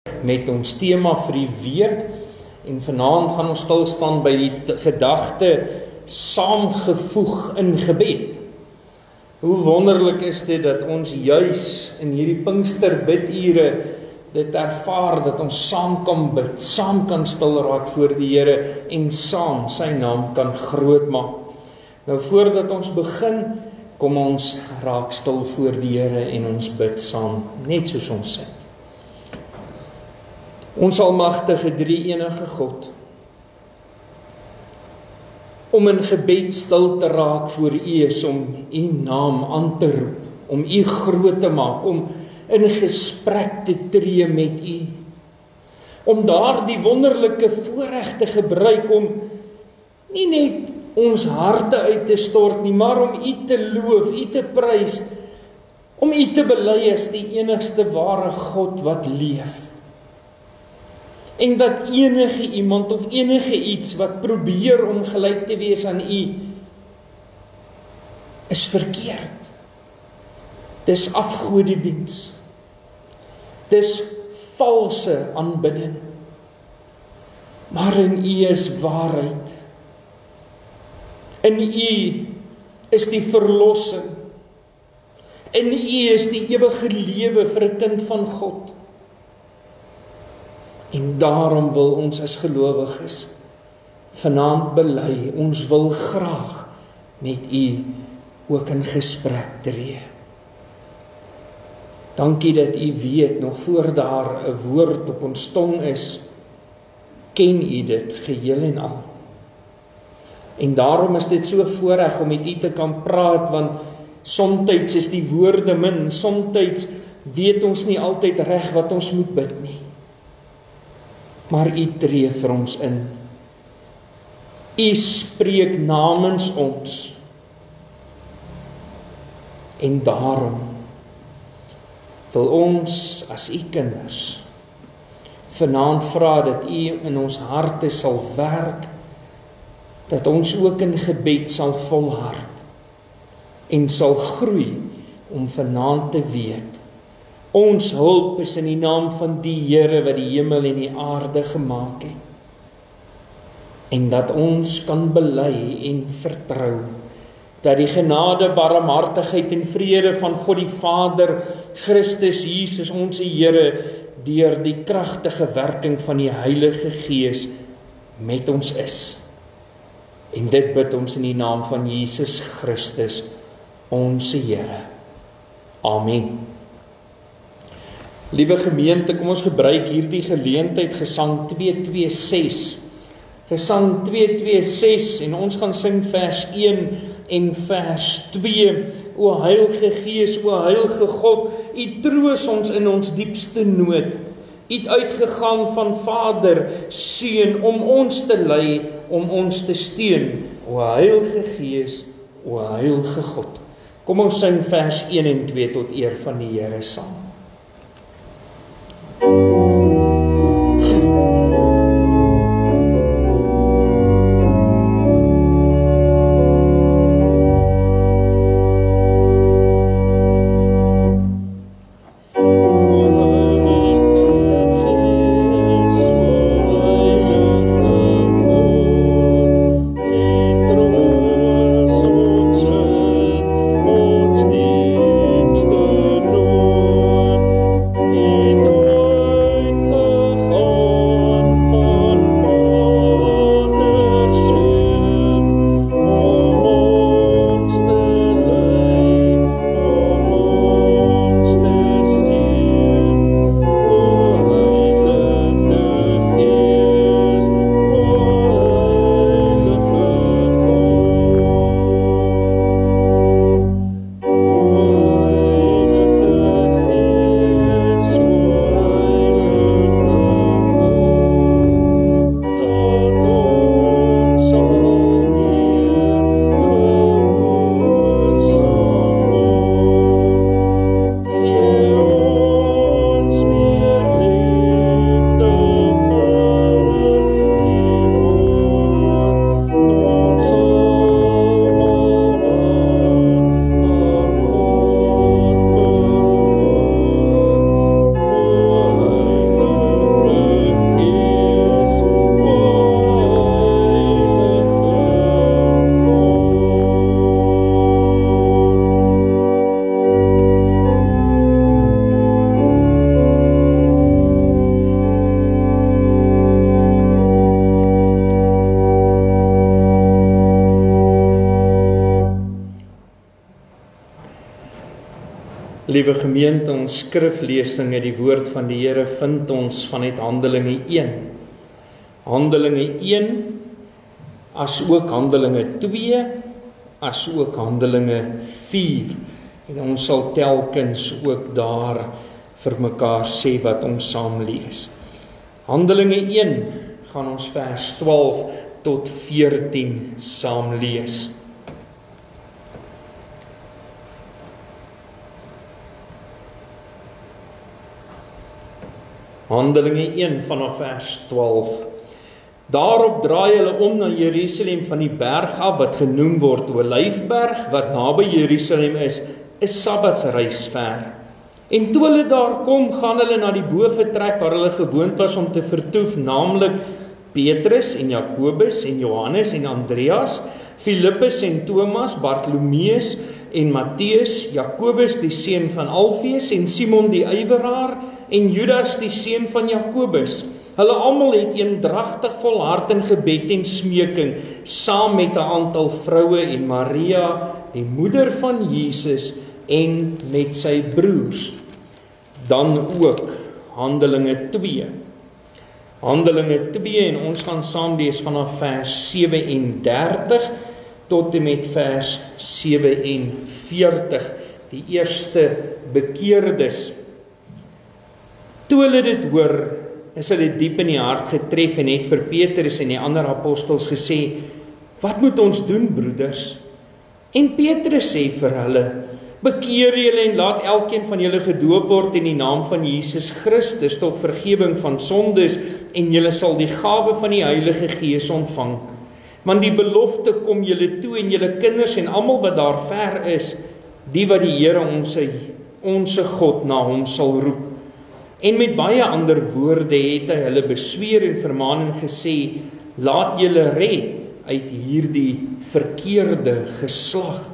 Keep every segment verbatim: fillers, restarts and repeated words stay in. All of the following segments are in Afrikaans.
met ons tema vir die week en vanaand gaan ons stilstaan by die gedagte saamgevoeg in gebed. Hoe wonderlik is dit dat ons juis in hierdie Pinkster bidure dit ervaar dat ons saam kan bid, saam kan stil raak voor die Here en saam sy naam kan groot maak. Nou voordat ons begin, kom ons raak stil voor die Here en ons bid saam, net soos ons sit. Ons almagtige drie-enige God, om in gebed stil te raak voor U is om U naam aan te roep, om U groot te maak, om in gesprek te tree met U, om daar die wonderlike voorreg te gebruik om nie net ons harte uit te stort nie, maar om U te loof, U te prys, om U te bely as die enigste ware God wat leef. En dat enige iemand of enige iets wat probeer om gelyk te wees aan U, is verkeerd. Dis afgodediens. Dis valse aanbidding. Maar in U is waarheid. In U is die verlossing. In U is die ewige lewe vir 'n kind van God. En daarom wil ons as gelowiges vanaand bely, ons wil graag met U ook in gesprek tree. Dankie dat U weet, nog voor daar 'n woord op ons tong is, ken U dit geheel en al. En daarom is dit so voorreg om met U te kan praat, want somtyds is die woorde min, somtyds weet ons nie altyd reg wat ons moet bid nie. Maar U tree vir ons in. U spreek namens ons. En daarom wil ons as U kinders vanaand vra dat U in ons harte sal werk, dat ons ook in gebed sal volhard en sal groei om vanaand te weet, ons hulp is in die naam van die Here wat die hemel en die aarde gemaak het. En dat ons kan bely en vertrou dat die genade, barmhartigheid en vrede van God die Vader, Christus Jesus ons Here, deur die kragtige werking van die Heilige Gees met ons is. En dit bid ons in die naam van Jesus Christus, ons Here. Amen. Liewe gemeente, kom ons gebruik hierdie geleentheid Gesang twee twee ses. Gesang twee twee ses en ons gaan sing vers een en vers twee. O Heilige Gees, o Heilige God, U troos ons in ons diepste nood. U het uitgegaan van Vader, Seun, om ons te lei, om ons te steun. O Heilige Gees, o Heilige God. Kom ons sing vers een en twee tot eer van die Here saam. Ons diepste nood. Liewe gemeente, ons skriflesing uit die woord van die Here vind ons vanuit Handelinge een. Handelinge een, as ook Handelinge twee, as ook Handelinge vier. En ons sal telkens ook daar vir mekaar sê wat ons saam lees. Handelinge een gaan ons vers twaalf tot veertien saam lees. Handelinge een vanaf vers twaalf. Daarop draai hulle om na Jerusalem van die berg af wat genoem word Olyfberg, wat naby Jerusalem is, 'n Sabbatsreis ver. En toe hulle daar kom, gaan hulle na die bovertrek waar hulle gewoond was om te vertoef, naamlik Petrus en Jakobus en Johannes en Andreas, Filippus en Thomas, Bartolomeus en Matteus, Jakobus die seun van Alfeus en Simon die ywerraar en Judas die seun van Jakobus. Hulle almal het eendragtig volhard in gebed en smeking, saam met 'n aantal vroue en Maria, die moeder van Jesus, en met sy broers. Dan ook Handelinge twee. Handelinge twee, en ons gaan saam lees vanaf vers sewe en dertig tot en met vers sewe en veertig, die eerste bekeerdes. Toe hulle dit hoor, is hulle diep in die hart getref en het vir Petrus en die ander apostels gesê, wat moet ons doen, broeders? En Petrus sê vir hulle, bekeer julle en laat elkeen van julle gedoop word in die naam van Jesus Christus tot vergewing van sondes, en julle sal die gawe van die Heilige Gees ontvang. Want die belofte kom julle toe en julle kinders en almal wat daar ver is, die wat die Here onse, onse God na hom sal roep. En met baie ander woorde het hy hulle besweer en vermaan en gesê, laat julle red uit hierdie verkeerde geslag.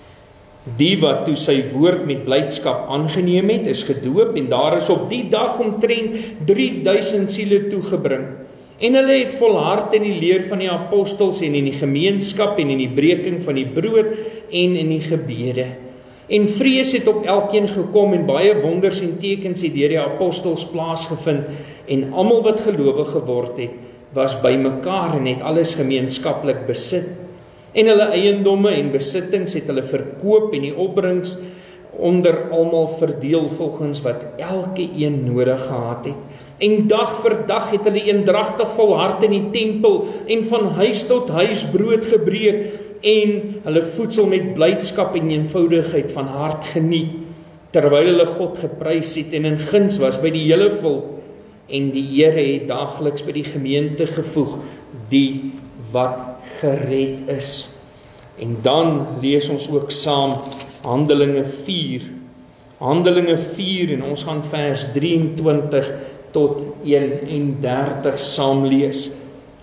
Die wat toe sy woord met blydskap aangeneem het, is gedoop, en daar is op die dag omtrent drie duisend siele toegebring. En hulle het volhard in die leer van die apostels en in die gemeenskap en in die breking van die brood en in die gebede. En vrees het op elkeen gekom en baie wonders en tekens het deur die apostels plaasgevind, en almal wat gelowig geword het, was by mekaar en het alles gemeenskaplik besit. En hulle eiendomme en besittings het hulle verkoop en die opbrengs onder almal verdeel volgens wat elke een nodig gehad het. En dag vir dag het hulle eendragtig volhard in die tempel en van huis tot huis brood gebreek en hulle voedsel met blydskap en eenvoudigheid van hart geniet, terwyl hulle God geprys het en in guns was by die hele volk. En die Here het daagliks by die gemeente gevoeg, die wat gered is. En dan lees ons ook saam Handelinge vier. Handelinge vier, en ons gaan vers drieëntwintig tot eenendertig saam lees.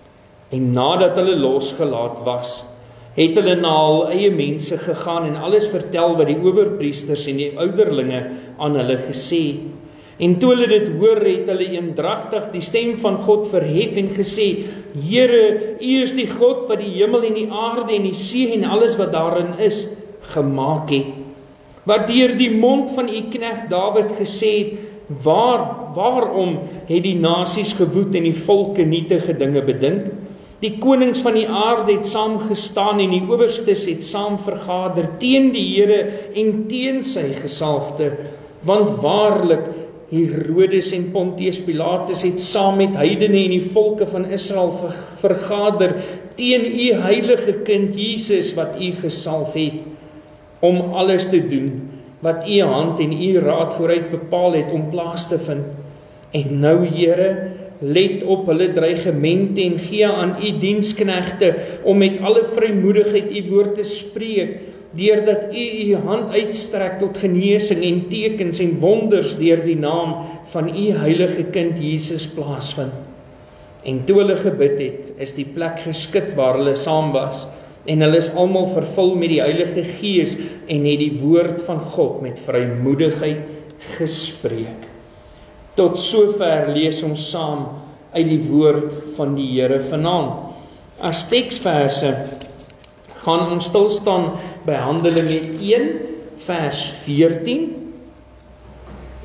En nadat hulle losgelaat was, het hulle na hul eie mense gegaan en alles vertel wat die owerpriesters en die ouderlinge aan hulle gesê het. En toe hulle dit hoor, het hulle eendragtig die stem van God verhef en gesê, Here, U is die God wat die hemel en die aarde en die see en alles wat daarin is, gemaak het. Wat deur die mond van U knegt Dawid gesê het, waar, waarom het die nasies gewoed en die volke nietige dinge bedink? Die konings van die aarde het saam gestaan en die owerstes het saam vergader teen die Here en teen sy gesalfde, want waarlik Herodes en Pontius Pilatus het saam met heidene en die volke van Israel vergader teen U heilige kind Jesus wat U gesalf het, om alles te doen wat U hand en U raad vooruit bepaal het om plaas te vind. En nou, Here, let op hulle dreigemente en gee aan U diensknegte om met alle vrymoedigheid U woord te spreek, deurdat U U hand uitstrek tot genesing en tekens en wonders deur die naam van U heilige kind Jesus plaasvind. En toe hulle gebid het, is die plek geskit waar hulle saam was, en hulle is almal vervul met die Heilige Gees en het die woord van God met vrymoedigheid gespreek. Tot sover lees ons saam uit die woord van die Here vanaand. As teksverse gaan ons stilstaan by Handelinge een vers veertien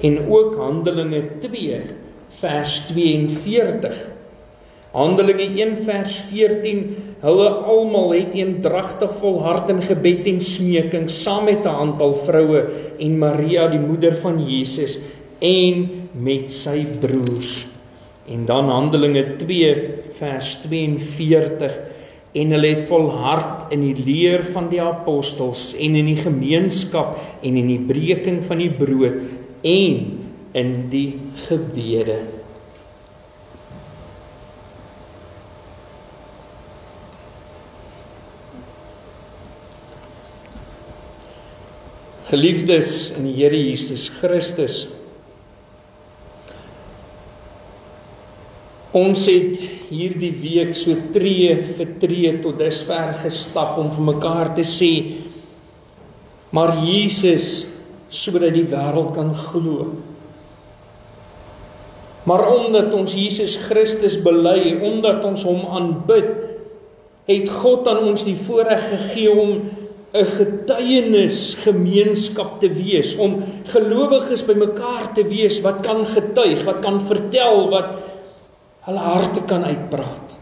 En ook Handelinge twee vers tweeënveertig. Handelinge een vers veertien, hulle almal het eendragtig volhard in gebed en smeking, saam met 'n aantal vroue en Maria die moeder van Jesus en met sy broers. En dan Handelinge twee vers tweeënveertig, en hulle het volhard in die leer van die apostels en in die gemeenskap en in die breking van die brood en in die gebede. Geliefdes in die Here Jesus Christus, ons het hierdie week so tree vir tree tot dusver gestap om vir mekaar te sê, maar Jesus, sodat die wêreld kan glo. Maar omdat ons Jesus Christus bely, omdat ons hom aanbid, het God aan ons die voorreg gegee om 'n getuienis gemeenskap te wees, om gelowiges by mekaar te wees wat kan getuig, wat kan vertel, wat hulle harte kan uitpraat.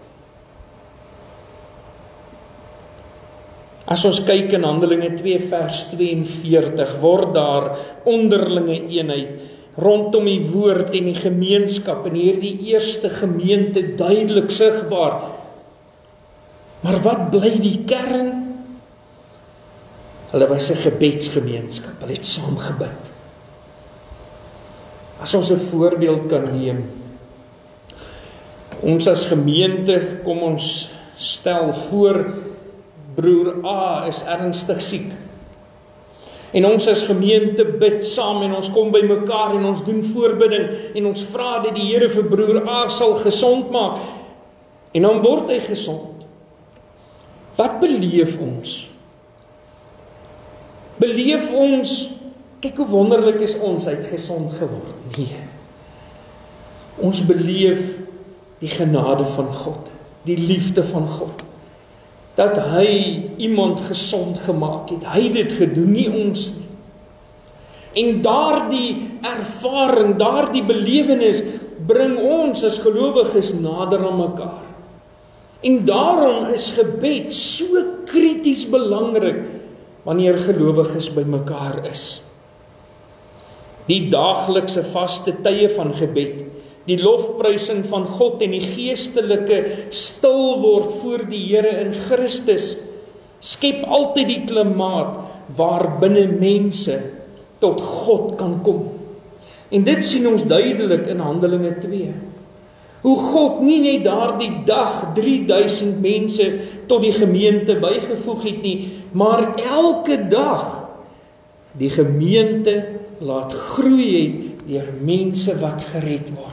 As ons kyk in Handelinge twee vers tweeënveertig, word daar onderlinge eenheid rondom die woord en die gemeenskap in hierdie eerste gemeente duidelik sigbaar. Maar wat bly die kern? Hulle was 'n gebedsgemeenskap, hulle het saam gebid. As ons 'n voorbeeld kan neem, ons as gemeente, kom ons stel voor, broer A is ernstig siek. En ons as gemeente bid saam en ons kom by mekaar en ons doen voorbidding en ons vra dat die Here vir broer A sal gesond maak. En dan word hy gesond. Wat beleef ons? Beleef ons, kyk hoe wonderlik is ons, hy het gesond geword. Nee. Ons beleef die genade van God, die liefde van God. Dat hy iemand gesond gemaak het. Hy het dit gedoen, nie ons nie. En daardie ervaring, daardie belewenis bring ons as gelowiges nader aan mekaar. En daarom is gebed so krities belangrik wanneer gelowiges by mekaar is. Die daaglikse vaste tye van gebed, die lofprysing van God en die geestelike stil word voor die Here in Christus, skep altyd die klimaat waarbinne mense tot God kan kom. En dit sien ons duidelik in Handelinge twee. Hoe God nie net daardie dag drie duisend mense tot die gemeente bygevoeg het nie, maar elke dag die gemeente laat groei het deur mense wat gered word.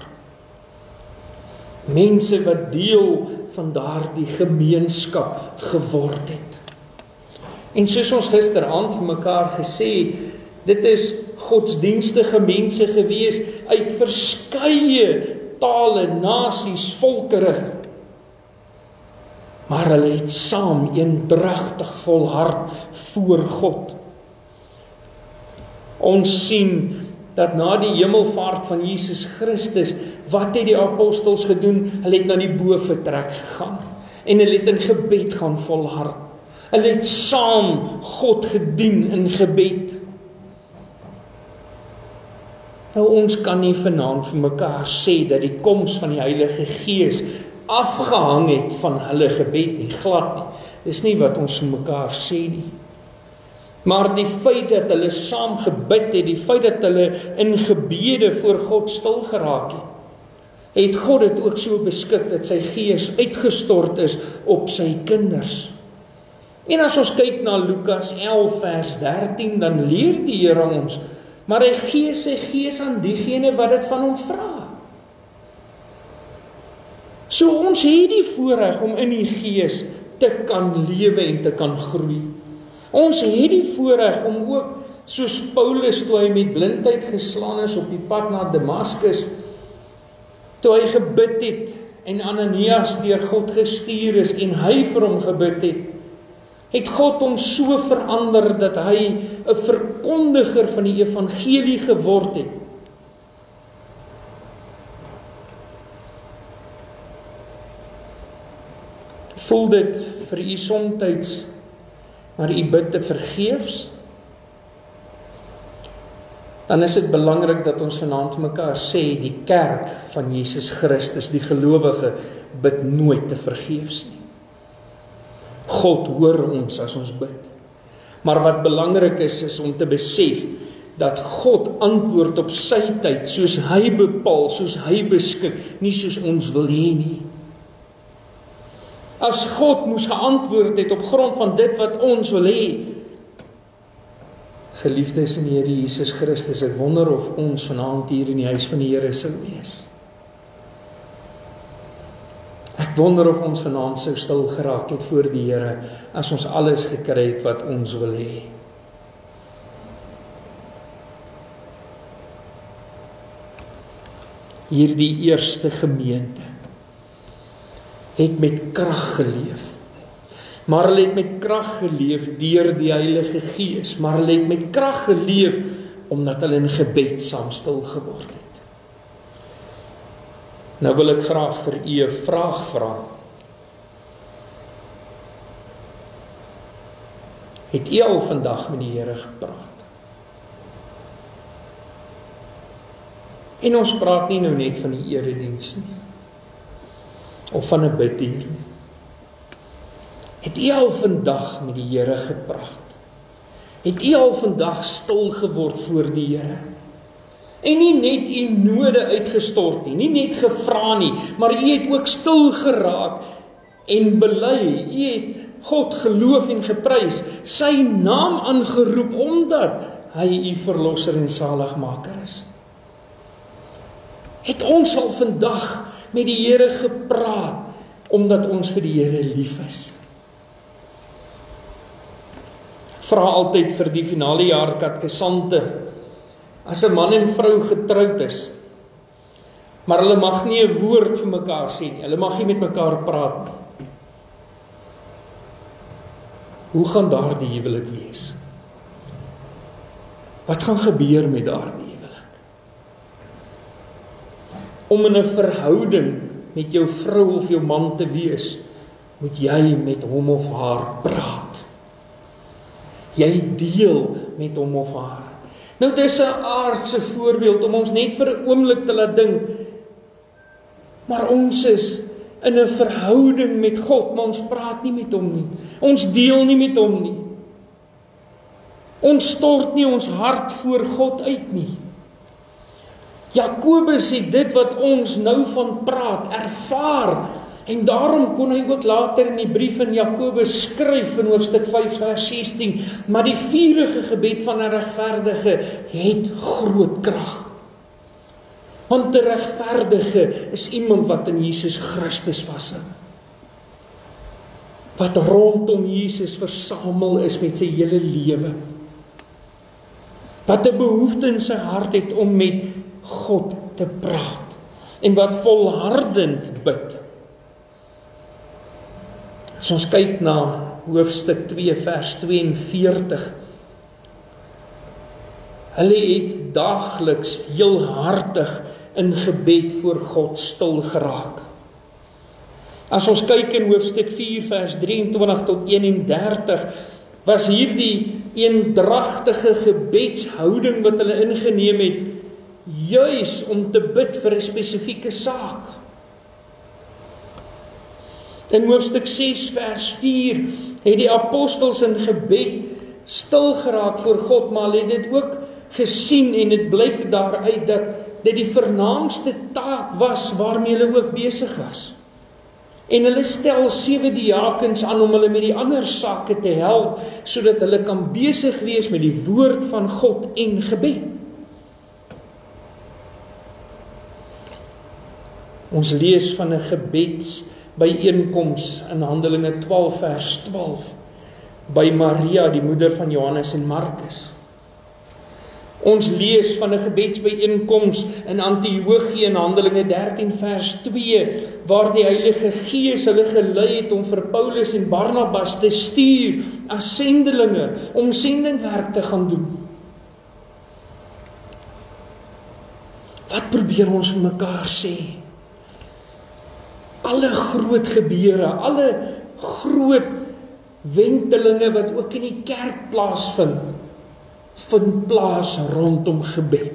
Mense wat deel van daardie gemeenskap geword het. En soos ons gisteraand vir mekaar gesê, dit is godsdienstige mense gewees uit verskeie tale, nasies, volkerig. Maar hulle het saam eendragtig volhard voor God. Ons sien dat na die hemelvaart van Jesus Christus, wat het die apostels gedoen? Hulle het na die bovertrek gegaan en hulle het in gebed gaan volhard. Hulle het saam God gedien in gebed. Nou ons kan nie vanaand vir mekaar sê dat die koms van die Heilige Gees afgehang het van hulle gebed nie, glad nie. Dis nie wat ons vir mekaar sê nie. Maar die feit dat hulle saam gebid het, die feit dat hulle in gebede voor God stil geraak het, het God dit ook so beskik dat sy Gees uitgestort is op sy kinders. En as ons kyk na Lukas elf vers dertien, dan leer die Here ons, maar hy gee sy Gees aan diegene wat dit van hom vra. So ons het die voorreg om in die Gees te kan lewe en te kan groei. Ons het die voorreg om ook, soos Paulus toe hy met blindheid geslaan is op die pad na Damaskus, toe hy gebid het en Ananias deur God gestuur is en hy vir hom gebid het, het God hom so verander dat hy 'n verkondiger van die evangelie geword het. Voel dit vir u somtyds, maar u bid te vergeefs? Dan is dit belangrik dat ons vanaand vir mekaar sê, die kerk van Jesus Christus, die gelowige, bid nooit te vergeefs nie. God hoor ons as ons bid. Maar wat belangrik is, is om te besef, dat God antwoord op sy tyd, soos hy bepaal, soos hy beskik, nie soos ons wil hê nie. As God moes geantwoord het op grond van dit wat ons wil hê, geliefdes in die Here Jesus Christus, ek wonder of ons vanaand hier in die huis van die Here sou wees. Ek wonder of ons vanaand sou stil geraak het voor die Here, as ons alles gekry het wat ons wil hê. Hierdie eerste gemeente het met krag geleef. Maar hulle het met krag geleef deur die Heilige Gees, maar hulle het met krag geleef omdat hulle in gebed saam stil geword het. Nou wil ek graag vir u 'n vraag vra. Het u al vandag met die Here gepraat? En ons praat nie nou net van die erediens nie, of van 'n bidduur nie. Het u al vandag met die Here gepraat? Het u al vandag stil geword voor die Here? En nie net u node uitgestort nie, nie net gevra nie, maar u het ook stil geraak en bely. U het God geloof en geprys, sy naam aangeroep, omdat hy u verlosser en saligmaker is. Het ons al vandag met die Here gepraat, omdat ons vir die Here lief is? Vra altyd vir die finale jaar katkesante, as 'n man en vrou getroud is, maar hulle mag nie 'n woord vir mekaar sê nie, hulle mag nie met mekaar praat nie. Hoe gaan daardie huwelik wees? Wat gaan gebeur met daardie huwelik? Om in 'n verhouding met jou vrou of jou man te wees, moet jy met hom of haar praat. Jy deel met hom of haar. Nou dis 'n aardse voorbeeld om ons net vir 'n oomblik te laat dink, maar ons is in 'n verhouding met God, maar ons praat nie met hom nie. Ons deel nie met hom nie. Ons stort nie ons hart voor God uit nie. Jakobus het dit wat ons nou van praat, ervaar, en daarom kon hy ook later in die brief in Jakobus skryf in hoofstuk vyf vers sestien, maar die vurige gebed van 'n regverdige het groot krag. Want 'n regverdige is iemand wat in Jesus Christus vashou, wat rondom Jesus versamel is met sy hele lewe, wat 'n behoefte in sy hart het om met God te praat, en wat volhardend bid. As ons kyk na hoofstuk twee vers tweeënveertig, hulle het daagliks heel hartig in gebed voor God stil geraak. As ons kyk in hoofstuk vier vers drieëntwintig tot eenendertig, was hierdie eendragtige gebedshouding wat hulle ingeneem het, juis om te bid vir 'n spesifieke saak. In hoofstuk ses vers vier het die apostels in gebed stil geraak voor God, maar hulle het dit ook gesien en dit blyk daaruit dat dit die vernaamste taak was waarmee hulle ook besig was. En hulle stel sewe diakens aan om hulle met die ander sake te help, sodat hulle kan besig wees met die woord van God en gebed. Ons lees van 'n gebedsbyeenkoms in Handelinge twaalf vers twaalf by Maria, die moeder van Johannes en Markus. Ons lees van 'n gebedsbyeenkoms in Antiochië in Handelinge dertien vers twee, waar die Heilige Gees hulle gelei het om vir Paulus en Barnabas te stuur as sendelinge om sendingwerk te gaan doen. Wat probeer ons vir mekaar sê? Alle groot gebeure, alle groot wentelinge wat ook in die kerk plaasvind, vind plaas rondom gebed.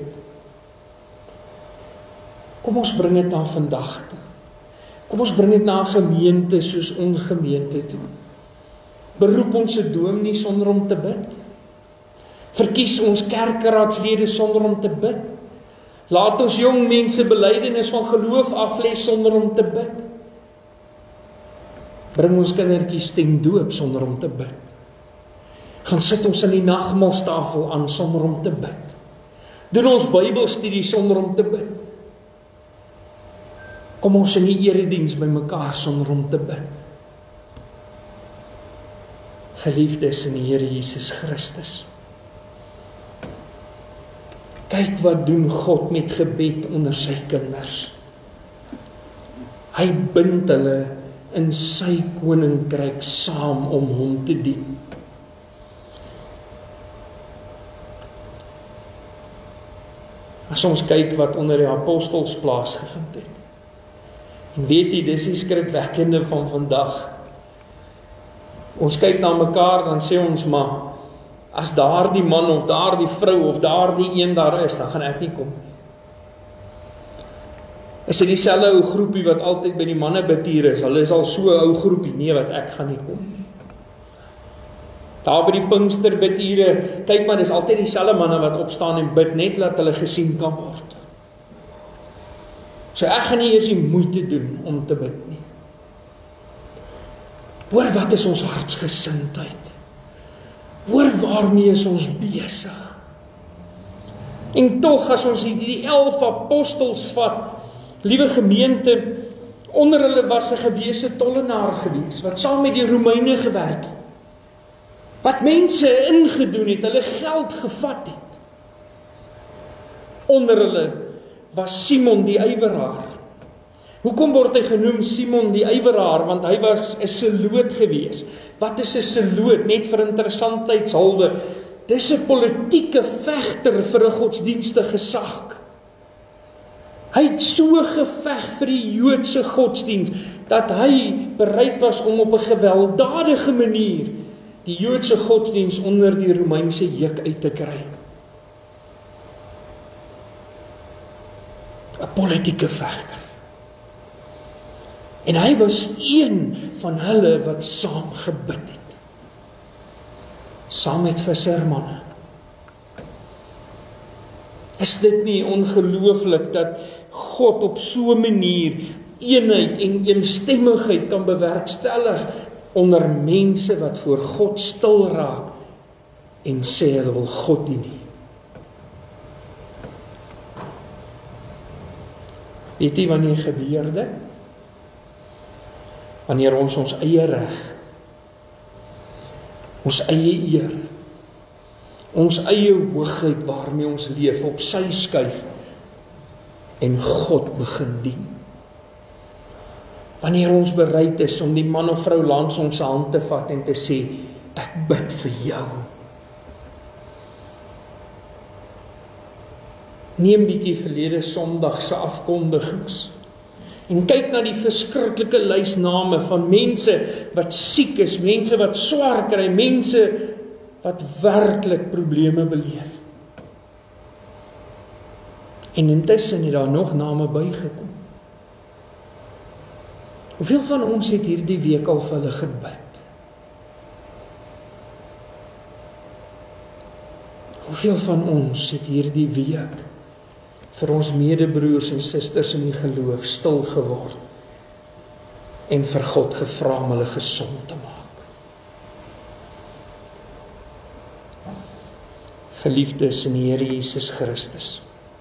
Kom ons bring dit na vandag toe. Kom ons bring dit na 'n gemeente soos ons gemeente toe. Beroep ons 'n dominee sonder om te bid. Verkies ons kerkeraadslede sonder om te bid. Laat ons jong mense belydenis van geloof aflê sonder om te bid. Bring ons kindertjies ten doop sonder om te bid. Gaan sit ons aan die nagmaalstafel aan sonder om te bid. Doen ons Bybelstudie sonder om te bid. Kom ons in die erediens by mekaar sonder om te bid. Geliefdes in die Here Jesus Christus. Kyk wat doen God met gebed onder sy kinders. Hy bind hulle in sy koninkryk saam om hom te dien. As ons kyk wat onder die apostels plaasgevind het. En weet jy, dis die skrikwekkende van vandag. Ons kyk na mekaar, dan sê ons maar, as daar die man of daar die vrou of daar die een daar is, dan gaan ek nie kom. Is dit dieselfde ou groepie wat altyd by die manne bid hier is, hulle is al so ou groepie, nee wat ek gaan nie kom nie. Daar by die Pinkster bidure, kyk maar, dis altyd dieselfde manne wat opstaan en bid, net laat hulle gesien kan word. So ek gaan nie eers die moeite doen om te bid nie. Hoor wat is ons hartsgesindheid? Hoor waarmee is ons besig? En tog as ons die elf apostels vat, liewe gemeente, onder hulle was 'n gewese tollenaar gewees, wat saam met die Romeine gewerk het. Wat mense ingedoen het, hulle geld gevat het. Onder hulle was Simon die ywerhaar. Hoekom word hy genoem Simon die ywerhaar? Want hy was 'n seloot gewees. Wat is 'n seloot? Net vir interessantheidshalwe. Dis 'n politieke vegter vir 'n godsdienstige saak. Hy het so geveg vir die Joodse godsdienst, dat hy bereid was om op 'n gewelddadige manier die Joodse godsdienst onder die Romeinse juk uit te kry. 'n Politieke vegter. En hy was een van hulle wat saam gebid het. Saam met vissermanne. Is dit nie ongelooflik dat God op so 'n manier eenheid en eensstemmigheid kan bewerkstellig onder mense wat voor God stil raak en sê hulle wil God dien nie? Weet jy wanneer gebeur dit? Wanneer ons ons eie reg, ons eie eer, ons eie hoogheid waarmee ons leef op sy skuif en God begin dien. Wanneer ons bereid is om die man of vrou langs ons hand te vat en te sê, ek bid vir jou. Neem bietjie verlede Sondag se afkondigings en kyk na die verskriklike lys name van mense wat siek is, mense wat swaar kry, mense wat werklik probleme beleef. En intussen het daar nog name bygekom. Hoeveel van ons het hierdie week al vir hulle gebid? Hoeveel van ons het hierdie week vir ons medebroers en susters in die geloof stil geword en vir God gevra om hulle gesond te maak? Geliefdes in die Here Jesus Christus,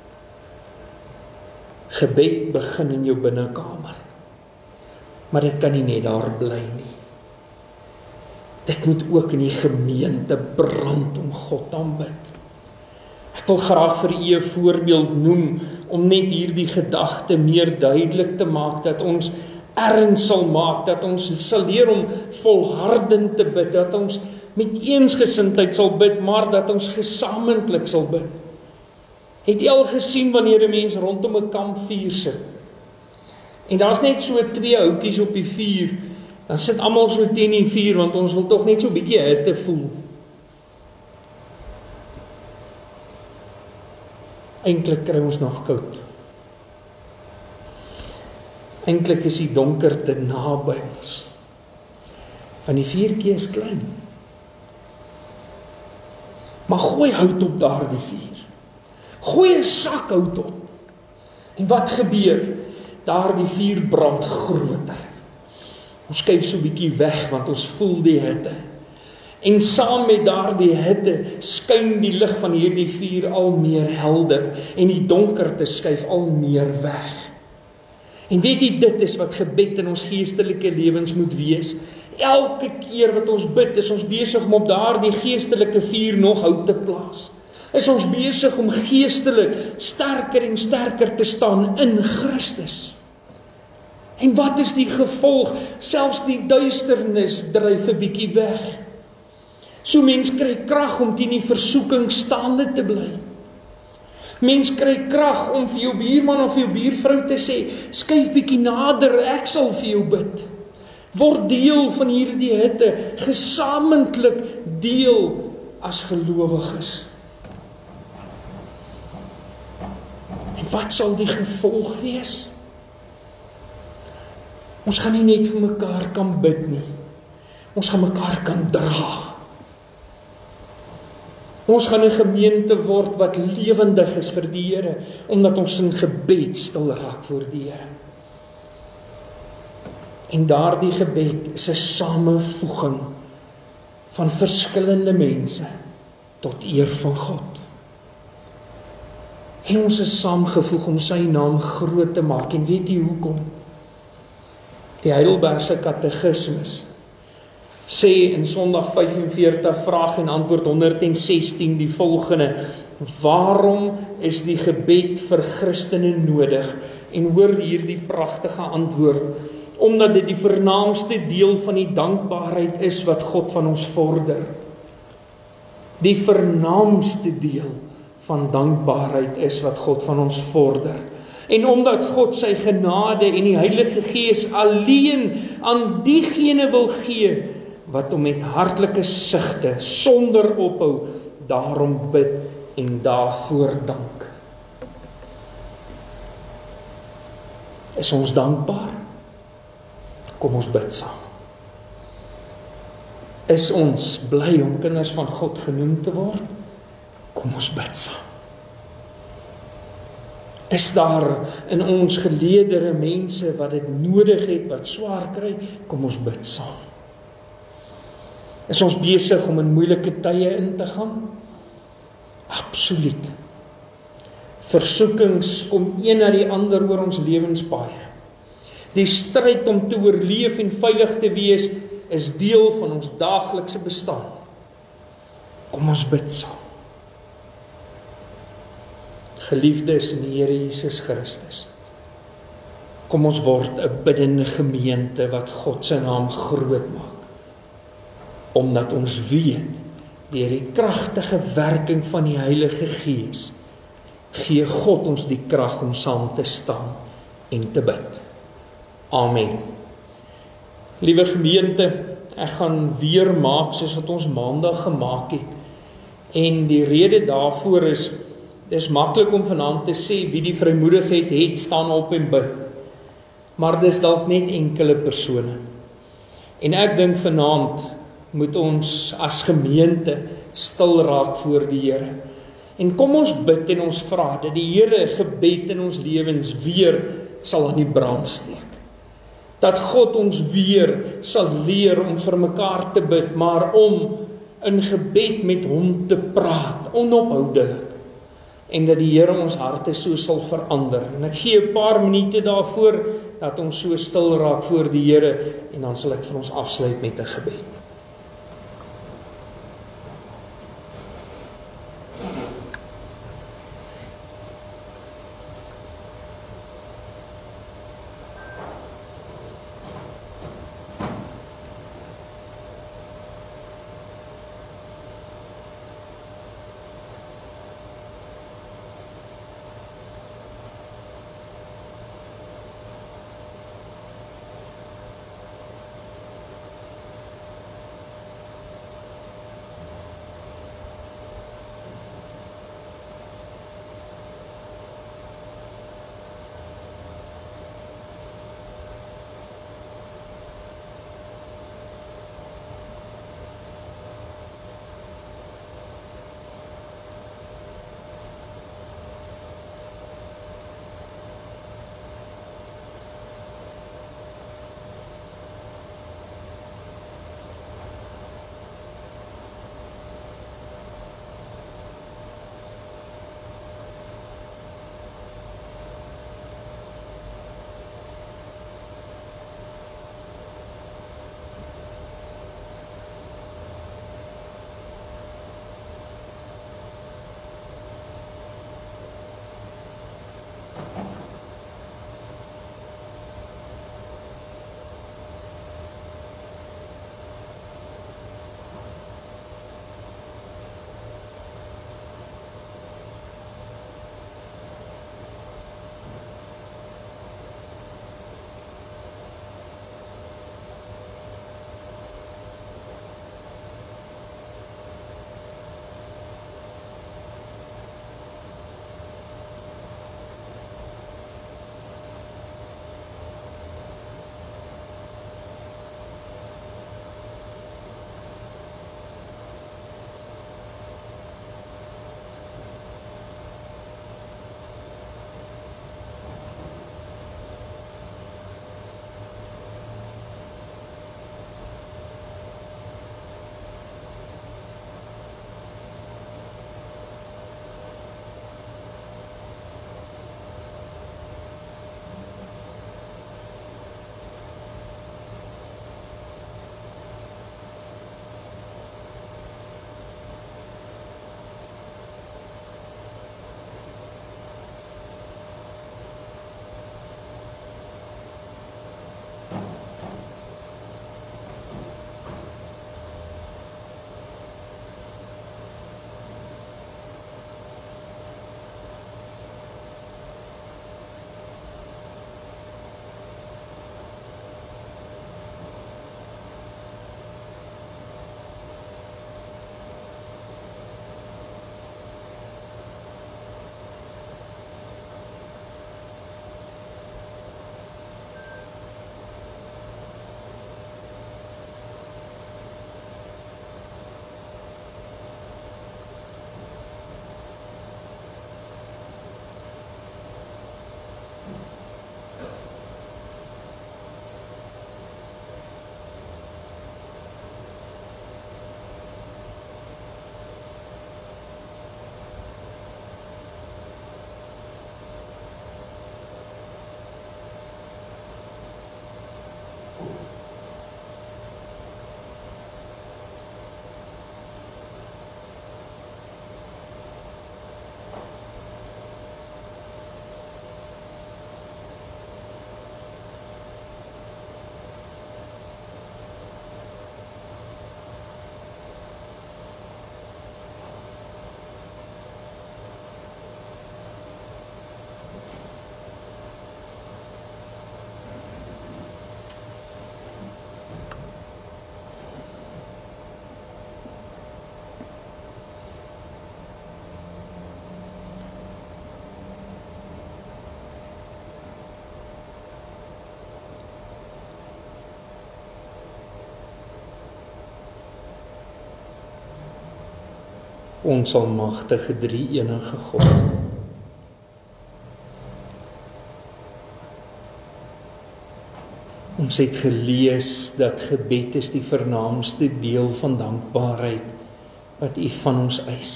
gebed begin in jou binnekamer, maar dit kan nie net daar bly nie. Dit moet ook in die gemeente brand om God te aanbid. Ek wil graag vir u 'n voorbeeld noem om net hierdie gedagte meer duidelik te maak, dat ons erns sal maak, dat ons sal leer om volhardend te bid, dat ons met eensgesindheid sal bid, maar dat ons gesamentlik sal bid. Het jy al gesien wanneer 'n mens rondom 'n kampvuur sit? En daar's net so twee houtjies op die vuur, dan sit almal so teen die vuur, want ons wil tog net so 'n bietjie hitte voel. Eintlik kry ons nog koud. Eintlik is die donkerte naby ons. Want die vuurtjie is klein. Maar gooi hout op daardie vuur. Gooi 'n sak hout op. En wat gebeur? Daardie vuur brand groter. Ons skuif so 'n bietjie weg, want ons voel die hitte. En saam met daardie hitte skyn die lig van hierdie vuur al meer helder en die donkerte skuif al meer weg. En weet jy, dit is wat gebed in ons geestelike lewens moet wees. Elke keer wat ons bid, is ons besig om op daardie geestelike vuur nog hout te plaas. Is ons besig om geestelik sterker en sterker te staan in Christus. En wat is die gevolg? Selfs die duisternis dryf 'n bietjie weg. So mens kry krag om teen die versoeking staande te bly. Mens kry krag om vir jou buurman of vir jou buurvrou te sê, skuif bietjie nader, ek sal vir jou bid. Word deel van hierdie hitte, gesamentlik deel as gelowiges. En wat sal die gevolg wees? Ons gaan nie net vir mekaar kan bid nie. Ons gaan mekaar kan dra. Ons gaan 'n gemeente word wat lewendig is vir die Here, omdat ons in gebed stil raak voor die Here. En daardie gebed is 'n samevoeging van verskillende mense tot eer van God. En ons is saamgevoeg om sy naam groot te maak. En weet jy hoekom? Die Heidelbergse Katekismes sê in Sondag vyf en veertig vraag en antwoord honderd en sestien die volgende: waarom is die gebed vir Christene nodig? En hoor hier die pragtige antwoord: omdat dit die vernaamste deel van die dankbaarheid is wat God van ons vorder. Die vernaamste deel van dankbaarheid is wat God van ons vorder. En omdat God sy genade en die Heilige Gees alleen aan diegene wil gee wat hom met hartlike sigte sonder ophou daarom bid en daarvoor dank. Is ons dankbaar? Kom ons bid saam. Is ons bly om kinders van God genoem te word? Kom ons bid saam. Is daar in ons geleedere mense wat dit nodig het, wat swaar kry? Kom ons bid saam. Is ons besig om in moeilike tye in te gaan? Absoluut. Versoekings kom een na die ander oor ons lewenspaaie. Die stryd om te oorleef en veilig te wees is deel van ons daaglikse bestaan. Kom ons bid saam. Geliefdes in die Here Jesus Christus, kom ons word 'n biddende gemeente wat God se naam groot maak. Omdat ons weet, deur die kragtige werking van die Heilige Gees, gee God ons die krag om saam te staan en te bid. Amen. Liewe gemeente, ek gaan weer maak soos wat ons maandag gemaak het. En die rede daarvoor is, dis maklik om vanaand te sê, wie die vrymoedigheid het, staan op en bid. Maar dis dalk net enkele persone. En ek dink vanaand moet ons as gemeente stil raak voor die Here. En kom ons bid en ons vra dat die Here gebed in ons lewens weer sal aan die brand steek. Dat God ons weer sal leer om vir mekaar te bid, maar om in gebed met hom te praat, onophoudelik. En dat die Here ons harte so sal verander. En ek gee 'n paar minute daarvoor, dat ons so stil raak voor die Here, en dan sal ek vir ons afsluit met 'n gebed. ons almagtige drie-enige God. Ons het gelees dat gebed is die vernaamste deel van dankbaarheid wat U van ons eis.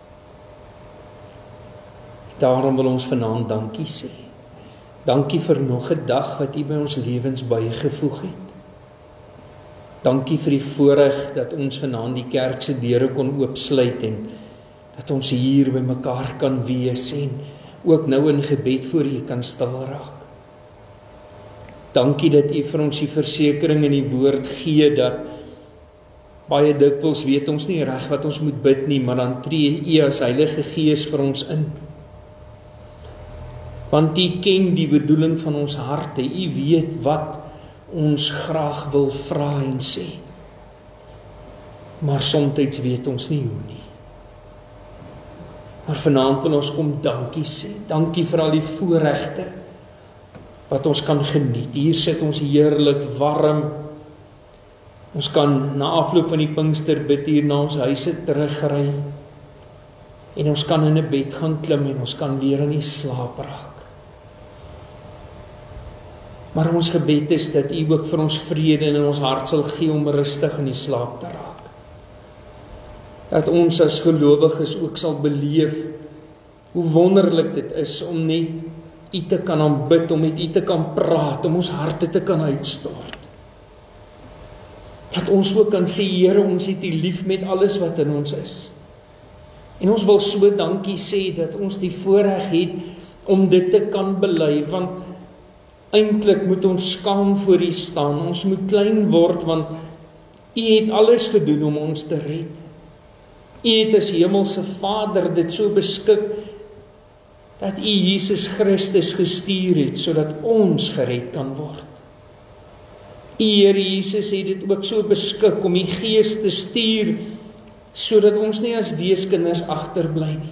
Daarom wil ons vanaand dankie sê. Dankie vir nog 'n dag wat U by ons lewens bygevoeg het. Dankie vir die voorreg dat ons vanaand die kerk se deure kon oopsluit en dat ons hier by mekaar kan wees en ook nou in gebed voor U kan stil raak. Dankie dat U vir ons die versekering in die woord gee dat baie dikwels weet ons nie reg wat ons moet bid nie, maar dan tree U as Heilige Gees vir ons in. Want U ken die bedoeling van ons harte, U weet wat ons graag wil vra en sê. Maar soms weet ons nie hoe nie. Maar vanaand wil ons kom dankie sê. Dankie vir al die voorregte wat ons kan geniet. Hier sit ons heerlik warm. Ons kan na afloop van die Pinksterbid hier na ons huise terugry. En ons kan in 'n bed gaan klim en ons kan weer in die slaap raak. Maar ons gebed is dat U ook vir ons vrede in ons hart sal gee om rustig in die slaap te raak. Dat ons as gelowiges ook sal beleef hoe wonderlik dit is om net U te kan aanbid, om met U te kan praat, om ons harte te kan uitstort. Dat ons ook kan sê, Here, ons het U lief met alles wat in ons is. En ons wil so dankie sê dat ons die voorreg het om dit te kan bely, want eintlik moet ons skaam voor U staan. Ons moet klein word, want U het alles gedoen om ons te red. U het as hemelse Vader dit so beskik, dat U Jesus Christus gestuur het, sodat ons gered kan word. U Here Jesus het dit ook so beskik om die Gees te stuur, sodat ons nie as weeskinders agterbly nie.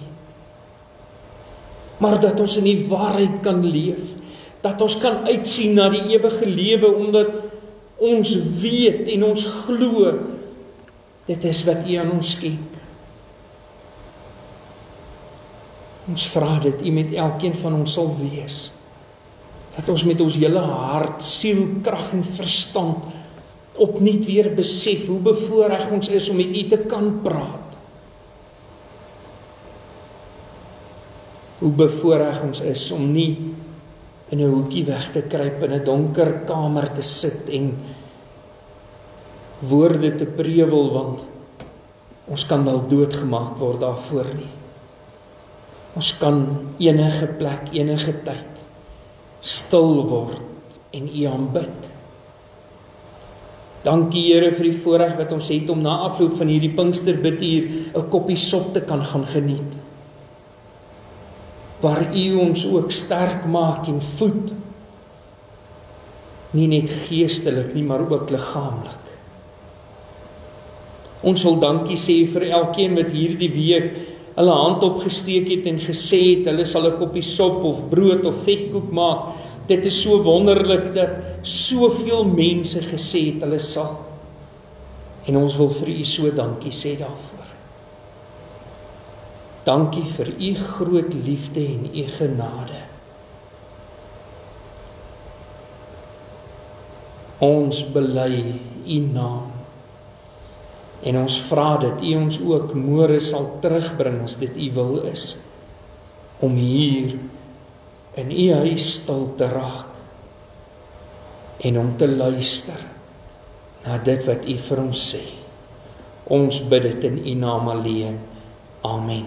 Maar dat ons in die waarheid kan leef, dat ons kan uitsien na die ewige lewe, omdat ons weet en ons glo, dit is wat U aan ons skenk. Ons vra dit U met elkeen van ons sal wees, dat ons met ons hele hart, siel, krag en verstand opnuut weer besef hoe bevoorreg ons is om met U te kan praat. Hoe bevoorreg ons is om nie in 'n hoekie weg te kruip, in 'n donker kamer te sit en woorde te prewel, want ons kan dalk doodgemaak word daarvoor nie. Ons kan enige plek, enige tyd stil word en U aanbid. Dankie Here vir die voorreg wat ons het om na afloop van hierdie Pinksterbid hier 'n koppie sop te kan gaan geniet. Waar U ons ook sterk maak en voed. Nie net geestelik nie, maar ook liggaamlik. Ons wil dankie sê vir elkeen wat hierdie week hulle hand opgesteek het en gesê het, hulle sal 'n koppie sop of brood of vetkoek maak. Dit is so wonderlik dat soveel mense gesê het, hulle sal. En ons wil vir U so dankie sê daarvoor. Dankie vir U groot liefde en U genade. Ons bely U naam. En ons vra dat U ons ook môre sal terugbring as dit U wil is, om hier in U huis stil te raak en om te luister na dit wat U vir ons sê. Ons bid dit in U naam alleen. Amen.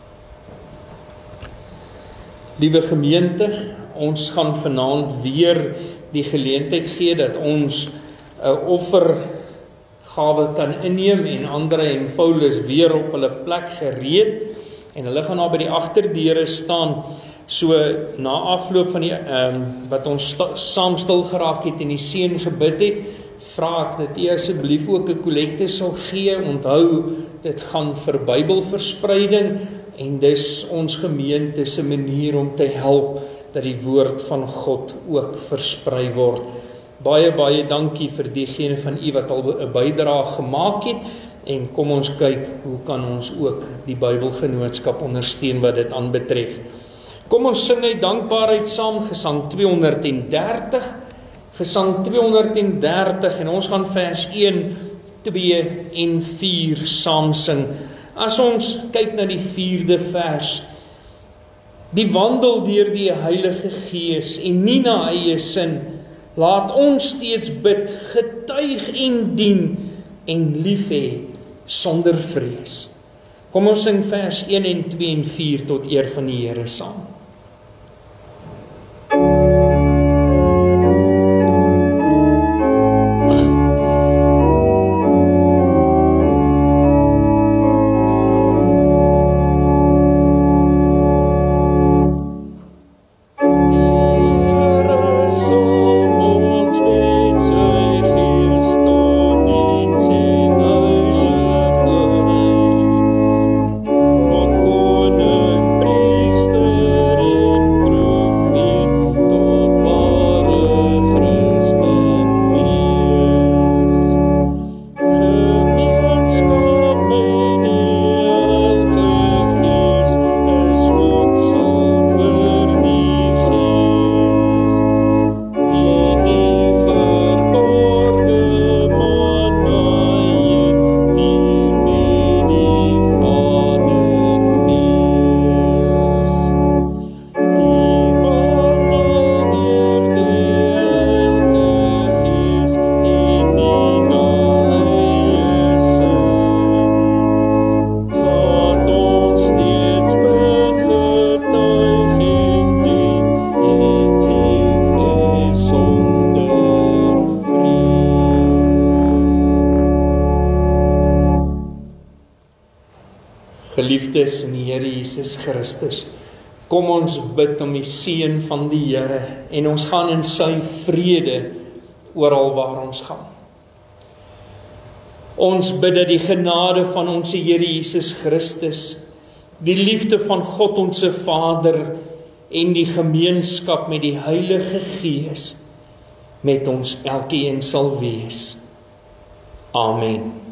Liewe gemeente, ons gaan vanaand weer die geleentheid gee dat ons 'n offergawe kan inneem en Andre en Paulus weer op hulle plek gereed en hulle gaan daar by die agterdeure staan. So na afloop van die um, wat ons sta, saam stil geraak het en die seën gebid het, vra ek dat U asseblief ook 'n kollekte sal gee. Onthou, dit gaan vir Bybelverspreiding en dis ons gemeente se manier om te help dat die woord van God ook versprei word. Baie, baie dankie vir diegene van U wat al 'n bydrae gemaak het En kom ons kyk, hoe kan ons ook die Bybelgenootskap ondersteun wat dit aanbetref. Kom ons sing uit dankbaarheid saam, Gesang tweehonderd en dertig, Gesang tweehonderd en dertig, en ons gaan vers een, twee en vier saam sing. As ons kyk na die vierde vers, die wandel deur die Heilige Gees en nie na eie sin, laat ons steeds bid, getuig en dien en lief hê sonder vrees. Kom ons sing vers een en twee en vier tot eer van die Here saam. Geliefdes in die Here Jesus Christus, kom ons bid om die seën van die Here en ons gaan in sy vrede oral waar ons gaan. Ons bid dat die genade van ons Here Jesus Christus, die liefde van God ons Vader en die gemeenskap met die Heilige Gees met ons elkeen sal wees. Amen.